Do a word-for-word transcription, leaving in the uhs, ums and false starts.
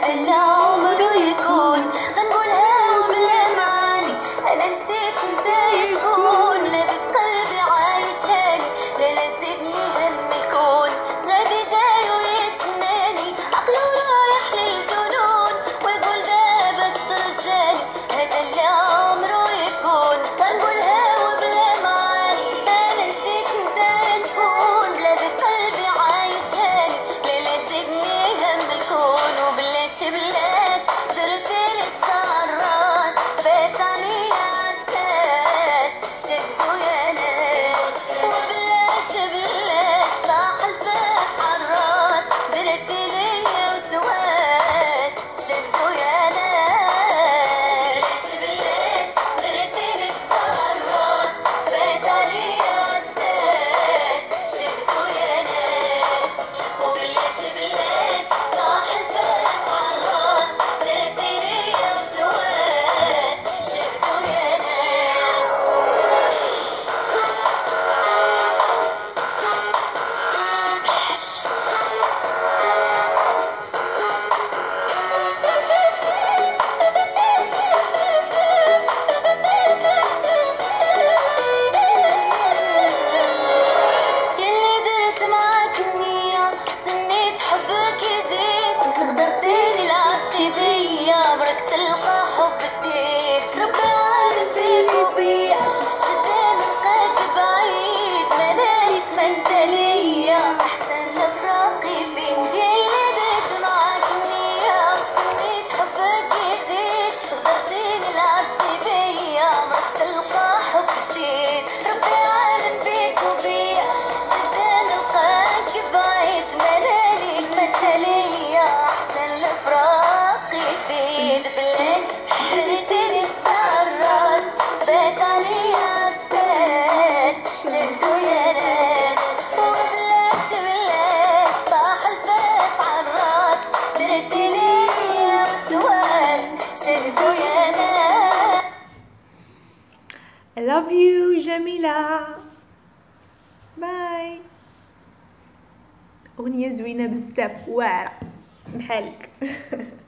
هذا عمره يكون غنقولها وبلا معاني. انا نسيت انت يا شكون لا في قلبي عايش هاني. لا لا تزيدني هم الكون غادي جاي ويتسناني عقلو رايح للجنون ويقول دابا ترجاني. هذا اللي عمره يكون غنقولها وبلا معاني. انا نسيت انت يا شكون بلا في قلبي عايش هاني. لا لا تزيدني هم الكون وبلاش بلاش درتي لسه عالراس فات عليا عالساس شدو يا ناس. وبلاش بلاش طاح الفاس عالراس درتي ليا وسواس شدو يا ناس. بلاش بلاش درتي لسه عالراس فات عليا عالساس شدو يا ناس. وبلاش بلاش طاح الفاس عالراس درتي ليا وسواس شدو يا ناس. يلي درت معاك النية سنيت حبك يزيد غدرتيني لعبتي بيا برك تلقى حب جديد. ربي عالم فيك وبيا بشدة نلقاك بعيد منالك ما انت ليا احسن لفراقي فيك. يلي درت معاك النية سنيت حبك يزيد غدرتيني لعبتي بيا برك تلقى حب جديد. ربي عالم فيك وبيا بشدة نلقاك بعيد منالك ما انت ليا احسن لفراقي فيك. بلاش درتي لسه عالراس فات عليا عالساس شدو يا ناس. وبلاش بلاش طاح الفاس عالراس درتي ليا وسواس شدو يا ناس. I love you جميلة. باي. أغنية زوينة بزاف واعرة بحالك.